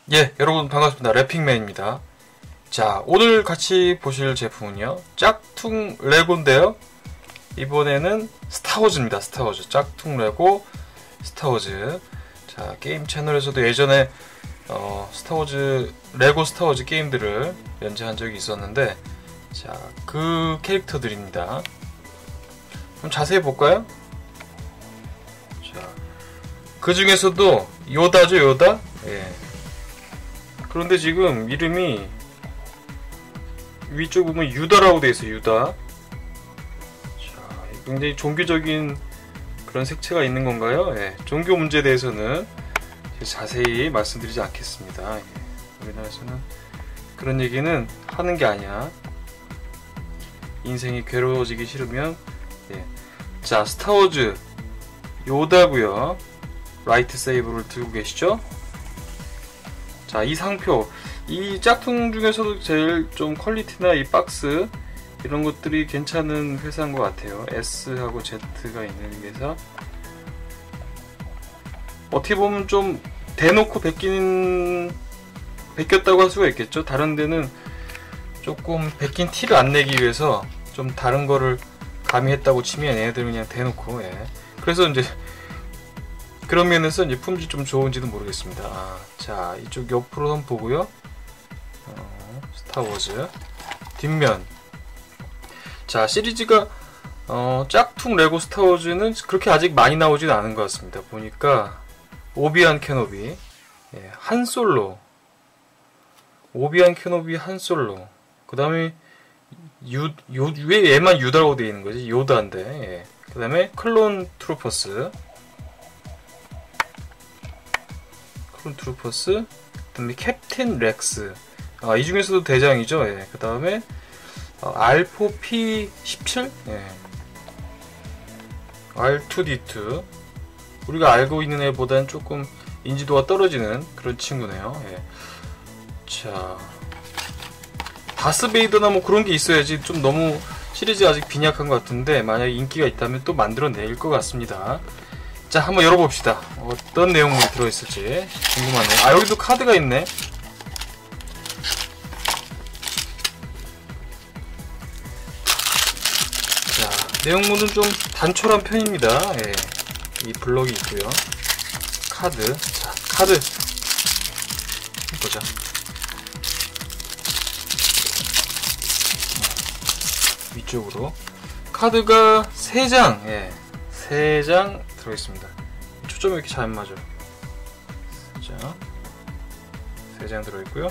예, 여러분 반갑습니다. 래핑맨입니다. 자, 오늘 같이 보실 제품은요, 짝퉁 레고인데요. 이번에는 스타워즈입니다. 스타워즈. 짝퉁 레고 스타워즈. 자, 게임 채널에서도 예전에 스타워즈, 레고 스타워즈 게임들을 연재한 적이 있었는데, 자, 그 캐릭터들입니다. 그럼 자세히 볼까요? 자, 그 중에서도 요다죠, 요다? 예. 그런데 지금 이름이 위쪽 보면 유다라고 되어 있어요. 유다. 자, 굉장히 종교적인 그런 색채가 있는 건가요? 예. 종교 문제에 대해서는 자세히 말씀드리지 않겠습니다. 예. 우리나라에서는 그런 얘기는 하는 게 아니야. 인생이 괴로워지기 싫으면. 예. 자, 스타워즈 요다고요. 라이트 세이버를 들고 계시죠? 자, 이 상표, 이 짝퉁 중에서도 제일 좀 퀄리티나 이 박스 이런 것들이 괜찮은 회사인 것 같아요. S하고 Z가 있는 회사. 어떻게 보면 좀 대놓고 베꼈다고 할 수가 있겠죠. 다른 데는 조금 베낀 티를 안 내기 위해서 좀 다른 거를 가미했다고 치면 얘네들은 그냥 대놓고, 예. 그래서 이제 그런 면에서 이제 품질 좀 좋은지도 모르겠습니다. 아, 자, 이쪽 옆으로 한번 보고요. 스타워즈 뒷면. 자, 시리즈가 짝퉁 레고 스타워즈는 그렇게 아직 많이 나오진 않은 것 같습니다. 보니까 오비안 케노비, 예, 한솔로, 오비안 케노비 한솔로. 그 다음에 왜 얘만 유다라고 되어 있는 거지? 요다인데. 예. 그 다음에 클론 트루퍼스. 트루퍼스, 그 다음에 캡틴 렉스. 아, 이 중에서도 대장이죠. 예. 그 다음에 알포 P17, 예. R2D2. 우리가 알고 있는 애보다는 조금 인지도가 떨어지는 그런 친구네요. 예. 자, 다스베이더나 뭐 그런 게 있어야지. 좀 너무 시리즈 아직 빈약한 것 같은데, 만약에 인기가 있다면 또 만들어낼 것 같습니다. 자, 한번 열어봅시다. 어떤 내용물이 들어있을지 궁금하네요. 아, 여기도 카드가 있네. 자, 내용물은 좀 단촐한 편입니다. 예. 이 블럭이 있고요. 카드. 자, 카드 보자. 위쪽으로 카드가 3장. 예. 3장 들어있습니다. 초점이 이렇게 잘 안 맞아요. 자, 3장 들어있고요.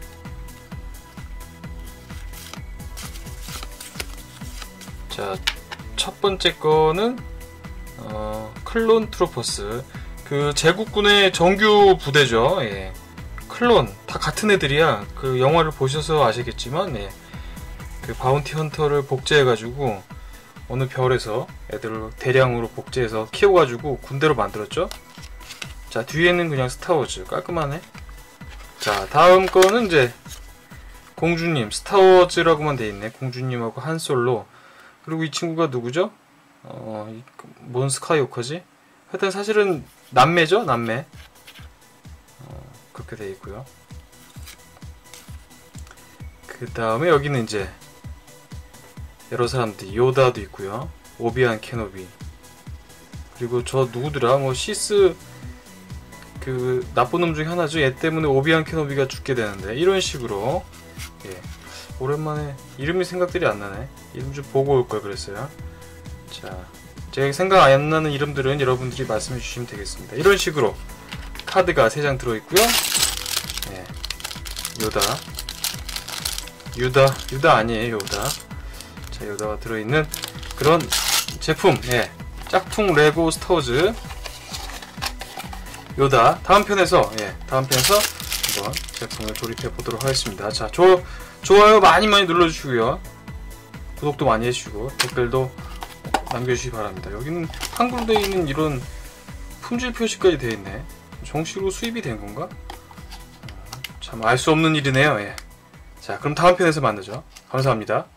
자, 첫 번째 거는 클론 트루퍼스. 그 제국군의 정규 부대죠. 예. 클론 다 같은 애들이야. 그 영화를 보셔서 아시겠지만, 예. 그 바운티 헌터를 복제해가지고 어느 별에서 애들을 대량으로 복제해서 키워가지고 군대로 만들었죠. 자, 뒤에는 그냥 스타워즈. 깔끔하네. 자, 다음 거는 이제 공주님. 스타워즈라고만 돼있네. 공주님하고 한솔로. 그리고 이 친구가 누구죠? 뭔 스카이워커지? 하여튼 사실은 남매죠? 남매. 그렇게 돼있고요. 그 다음에 여기는 이제 여러 사람들, 요다도 있고요. 오비안 케노비. 그리고 저 누구더라? 뭐 시스 그 나쁜 놈 중에 하나죠. 얘 때문에 오비안 케노비가 죽게 되는데, 이런 식으로. 예. 오랜만에 이름이 생각들이 안 나네. 이름 좀 보고 올 걸 그랬어요. 자, 제가 생각 안 나는 이름들은 여러분들이 말씀해 주시면 되겠습니다. 이런 식으로 카드가 3장 들어있고요. 예. 유다 아니에요. 요다. 자, 요다가 들어있는 그런 제품. 예. 짝퉁 레고 스타워즈 요다. 다음 편에서 한번 제품을 조립해 보도록 하겠습니다. 자, 좋아요 많이 눌러주시고요. 구독도 많이 해주시고 댓글도 남겨주시기 바랍니다. 여기는 한글로 되어 있는 이런 품질 표시까지 되어 있네. 정식으로 수입이 된 건가? 참 알 수 없는 일이네요. 예. 자, 그럼 다음 편에서 만나죠. 감사합니다.